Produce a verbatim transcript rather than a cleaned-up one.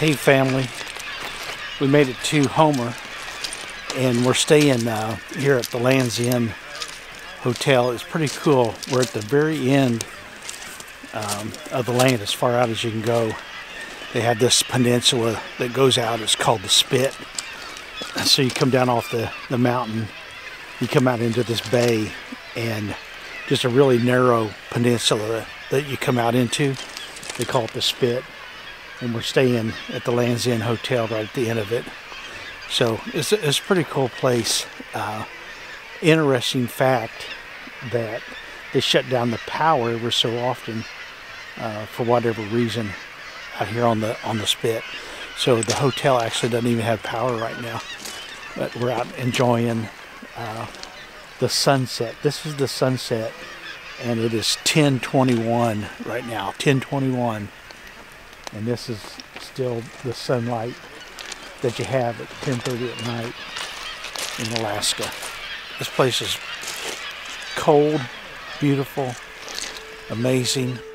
Hey family, we made it to Homer and we're staying uh, here at the Land's End Hotel. It's pretty cool. We're at the very end um, of the land, as far out as you can go. They have this peninsula that goes out. It's called the Spit. So you come down off the, the mountain, you come out into this bay, and just a really narrow peninsula that you come out into. They call it the Spit. And we're staying at the Land's End Hotel right at the end of it. So it's, it's a pretty cool place. Uh, interesting fact that they shut down the power ever so often uh, for whatever reason out here on the on the Spit. So the hotel actually doesn't even have power right now. But we're out enjoying uh, the sunset. This is the sunset, and it is ten twenty-one right now. ten twenty-one. And this is still the sunlight that you have at ten thirty at night in Alaska. This place is cold, beautiful, amazing.